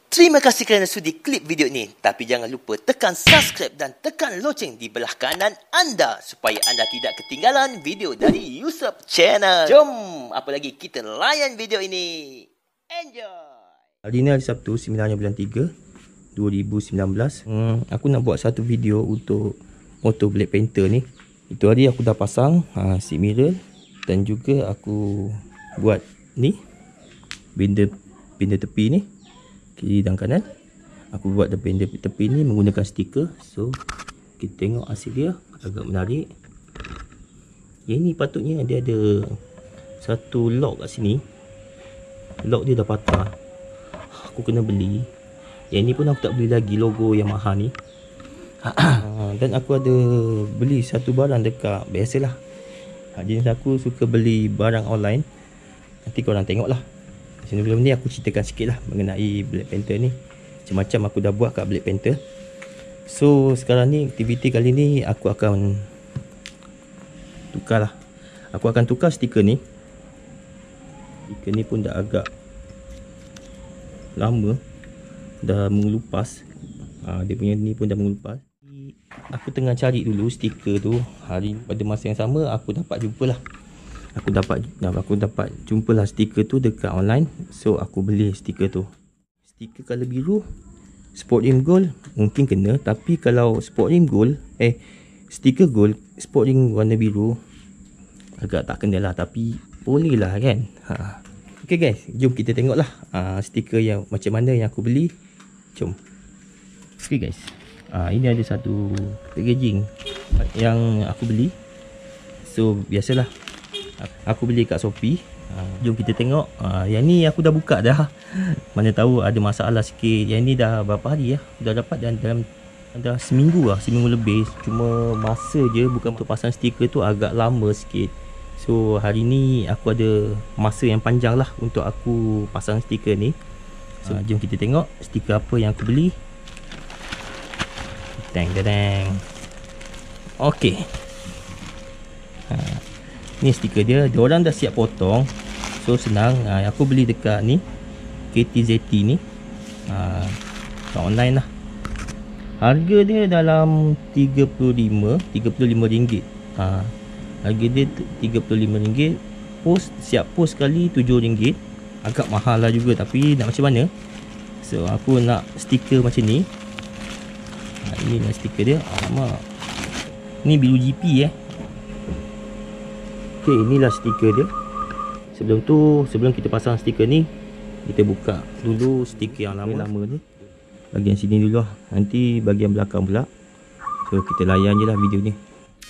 Terima kasih kerana sudi klik video ini. Tapi jangan lupa tekan subscribe dan tekan loceng di belah kanan anda supaya anda tidak ketinggalan video dari Yusuf Channel. Jom, apa lagi, kita layan video ini. Enjoy. Hari ni hari Sabtu 9 bulan 3 2019. Aku nak buat satu video untuk motor Black Panther ni. Itu hari aku dah pasang seat mirror dan juga aku buat ni benda tepi ni, kiri dan kanan. Aku buat benda tepi ni menggunakan stiker. So kita tengok hasil dia, agak menarik. Yang ni patutnya dia ada satu lock kat sini. Lock dia dah patah, aku kena beli. Yang ni pun aku tak beli lagi, logo Yamaha ni. Dan aku ada beli satu barang dekat, biasalah, jenis aku suka beli barang online. Nanti korang tengok lah. Sebelum ni aku ceritakan sikit lah mengenai Black Panther ni, macam-macam aku dah buat kat Black Panther. So sekarang ni, aktiviti kali ni aku akan tukar lah. Aku akan tukar stiker ni. Stiker ni pun dah agak lama, dah mengelupas. Dia punya ni pun dah mengelupas. Aku tengah cari dulu stiker tu. Pada masa yang sama aku dapat jumpa lah. Aku dapat jumpalah stiker tu dekat online. So aku beli stiker tu. Stiker color biru, sport rim gold mungkin kena. Tapi kalau sport rim gold, stiker gold, sport rim warna biru, agak tak kena lah. Tapi boleh lah kan. Okay guys, jom kita tengok lah stiker yang macam mana yang aku beli. Jom. Okay guys, ini ada satu packaging yang aku beli. So biasalah, aku beli kat Shopee. Jom kita tengok. Yang ni aku dah buka dah. Mana tahu ada masalah sikit. Yang ni dah berapa hari ya, dah dapat dalam dah seminggu lebih. Cuma masa je, bukan untuk pasang stiker tu agak lama sikit. So hari ni aku ada masa yang panjang lah untuk aku pasang stiker ni. So jom kita tengok stiker apa yang aku beli. Dang. Okay. Ni stiker dia. Diorang dah siap potong. So senang. Aku beli dekat ni, KTZT ni, kat online lah. Harga dia dalam RM35. Harga dia RM35. Siap post sekali RM7. Agak mahal lah juga, tapi nak macam mana. So aku nak stiker macam ni. Ini lah stiker dia. Alamak, ni biru GP Okay, inilah stiker dia. Sebelum kita pasang stiker ni, kita buka dulu stiker yang lama ni. Bahagian sini dulu lah. Nanti bahagian belakang pula. So kita layan je lah video ni.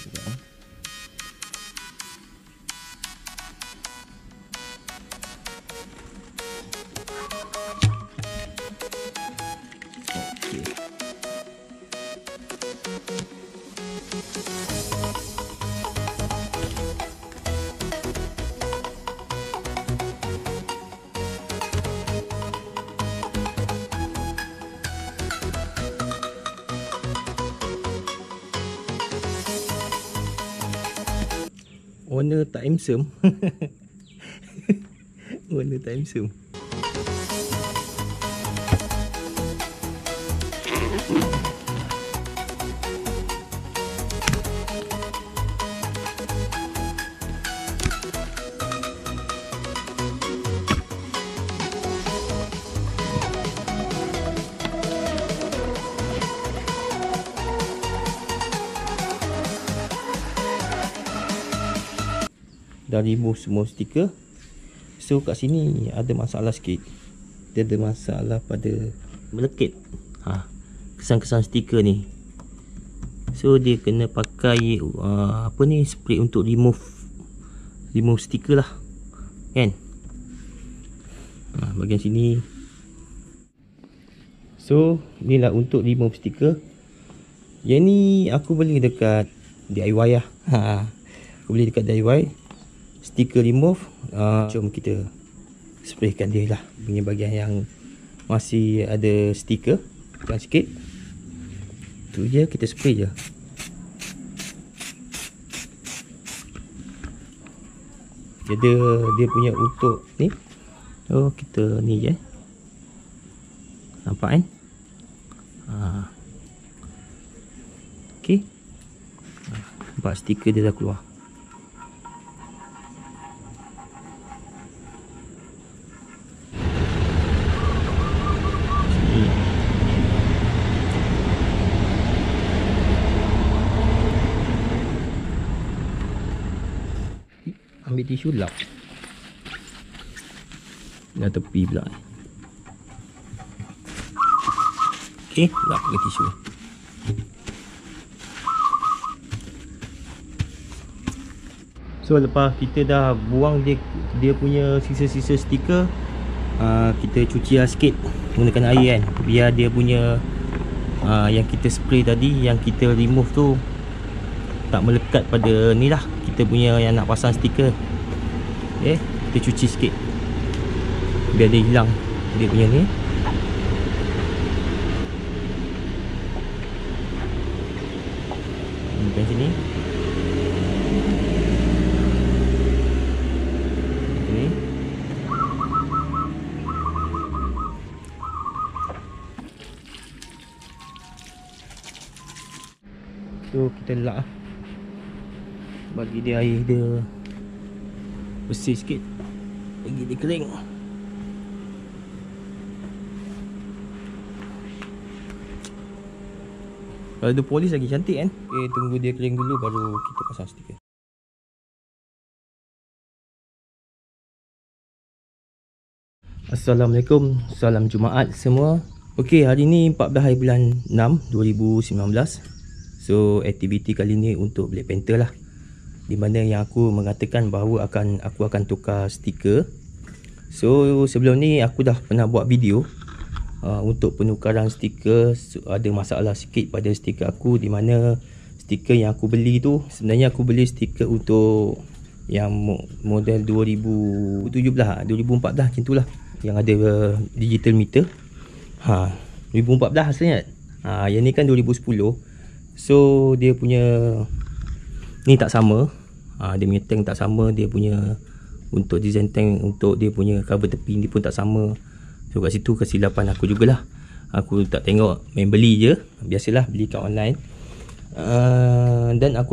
Warna tak handsome. Warna tak handsome. Dah remove semua stiker. So kat sini ada masalah sikit. Dia ada masalah pada melekit kesan-kesan stiker ni. So dia kena pakai spray untuk remove stiker lah kan. Bahagian sini. So inilah untuk remove stiker. Yang ni aku beli dekat DIY lah. Aku beli dekat DIY. Stiker remove. Jom kita spraykan dia lah. Punya bahagian yang masih ada stiker, tekan sikit. Tu je, kita spray je. Dia punya untuk ni. Oh kita ni je. Nampak kan? Okey. Nampak stiker dia dah keluar. Ambil tisu lap. Dah tepi pula. Okey, lap pakai tisu. So lepas kita dah buang dia punya sisa-sisa stiker, kita cuci lah sikit menggunakan air kan, biar dia punya yang kita spray tadi, yang kita remove tu tak melekat pada ni lah, kita punya yang nak pasang stiker. Okay, kita cuci sikit biar dia hilang dia punya ni. Bukan sini. Okay. So kita lap lah, bagi dia air dia bersih sikit, bagi dia kering. Kalau dia polis lagi cantik kan. Okay, tunggu dia kering dulu baru kita pasang stiker. Assalamualaikum, salam Jumaat semua. Okay, hari ni 14 hari bulan 6 2019. So aktiviti kali ni untuk Black Panther lah, di mana yang aku mengatakan bahawa aku akan tukar stiker. So sebelum ni aku dah pernah buat video untuk penukaran stiker. So, ada masalah sikit pada stiker aku, di mana stiker yang aku beli tu, sebenarnya aku beli stiker untuk yang model 2017 2014 macam tu lah, yang ada digital meter. 2014 asalnya. Yang ni kan 2010. So dia punya ni tak sama. Dia punya tank tak sama, dia punya untuk design tank, untuk dia punya cover tepi ni pun tak sama. So kat situ kesilapan aku jugalah. Aku tak tengok, main beli je. Biasalah beli kat online. Dan aku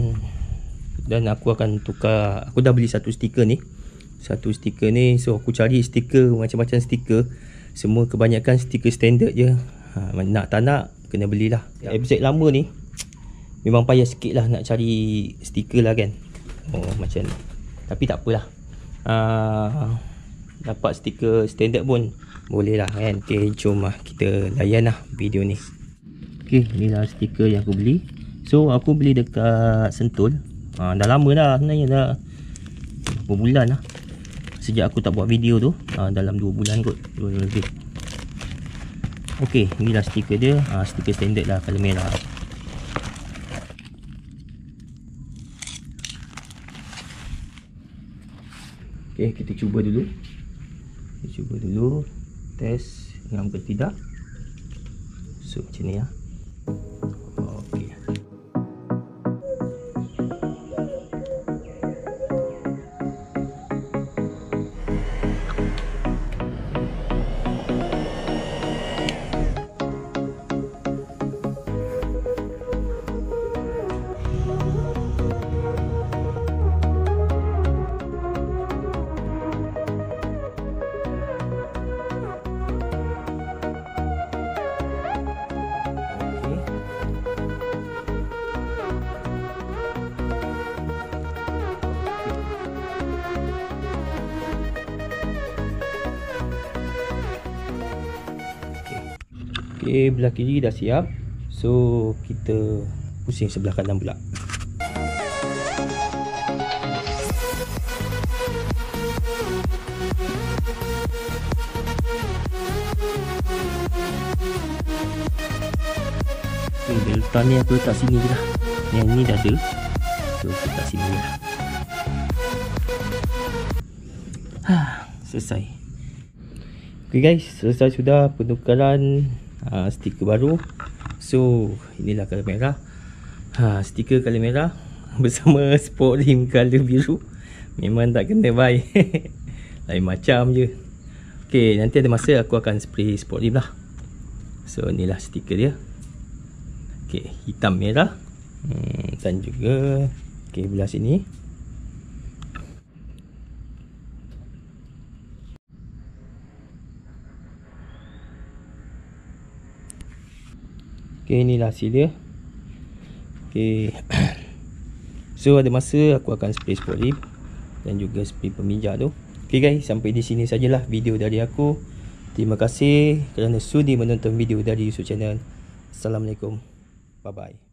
akan tukar. Aku dah beli satu stiker ni. So aku cari stiker, macam-macam stiker. Semua kebanyakan stiker standard je. Nak tak nak kena belilah. FZ lama ni memang payah sikit lah nak cari stiker lah kan. Macam ni. Tapi tak apalah. Dapat stiker standard pun boleh lah kan. Okay, jom lah kita layan lah video ni. Okay, inilah stiker yang aku beli. So aku beli dekat Sentul. Dah lama dah sebenarnya, dah berapa bulan lah sejak aku tak buat video tu. Dalam 2 bulan kot, 2 bulan lebih. Okay, inilah stiker dia. Stiker standard lah, colour merah. Okay, kita cuba dulu. Test ngam ke tidak. So macam ni lah. Okay. Okay, belah kiri dah siap. So kita pusing sebelah kanan pula. Okay, delta ni aku letak sini je lah. Yang ni dah ada. So kita letak sini je lah. Selesai. Okay guys, selesai sudah penukaran stiker baru. So inilah colour merah. Stiker colour merah bersama sport rim colour biru. Memang tak kena baik. Lain macam je. Okay, nanti ada masa aku akan spray sport rim lah. So inilah stiker dia. Okey, hitam merah. Dan juga okey, belah sini. Okey, inilah hasil dia. Okey. So ada masa aku akan spray spray dan juga spray pemijak tu. Okey guys, sampai di sini sajalah video dari aku. Terima kasih kerana sudi menonton video dari YouTube channel. Assalamualaikum. Bye bye.